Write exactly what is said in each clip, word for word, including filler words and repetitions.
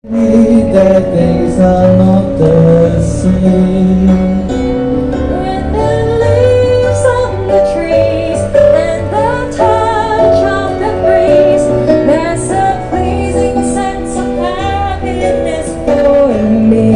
That things are not the same. When the leaves on the trees and the touch of the breeze, there's a pleasing sense of happiness for me.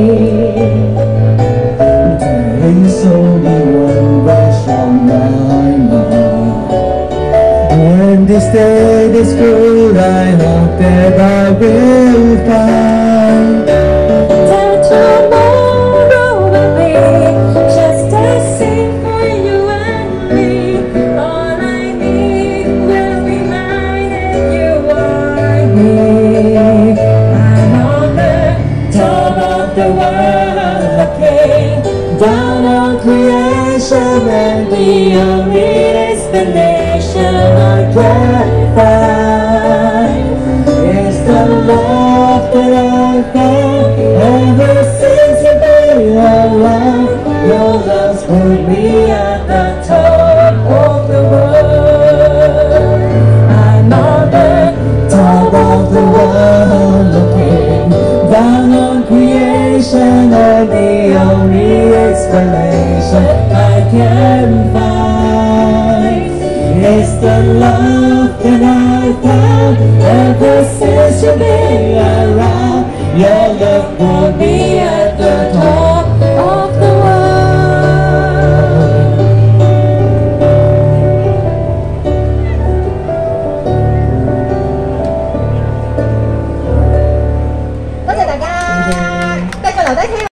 There's only one wish on my mind. When this day is through, I hope that I will find that tomorrow will be just the same for you and me. All I need will be mine and you are me. I'm on the top of the world looking down on creation, and the only explanation I can find is the love that I found ever since you've been alive. Your love's put me at the top of the world. I'm on the top of the world looking down on creation, and the only explanation I can find